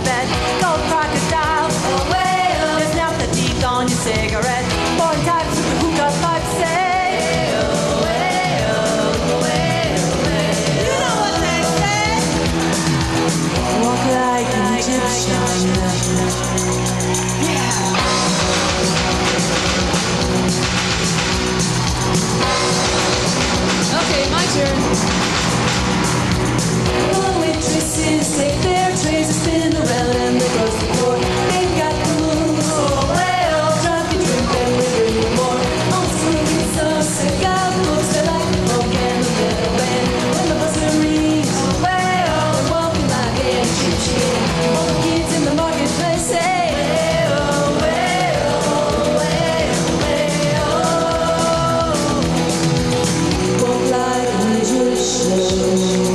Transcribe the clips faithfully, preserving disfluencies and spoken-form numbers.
bed. Gold crocodiles, oh whale. Just now the teeth on your cigarette. Foreign types with the hookah pipe say, oh whale, oh whale, whale. You know what they say? Walk like an Egyptian. Yeah. Okay, my turn. The waitresses take their trays and spin around and they close the door. They've got the moves, oh well, drunk and drink and we bring you more. On smoking some cigar books, they like the folk and the little band. When the buzzer rings, oh well, they're walking like an Egyptian. All the kids in the marketplace say, oh well, oh well, well. Walk like an Egyptian.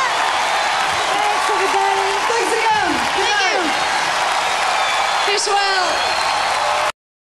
Well.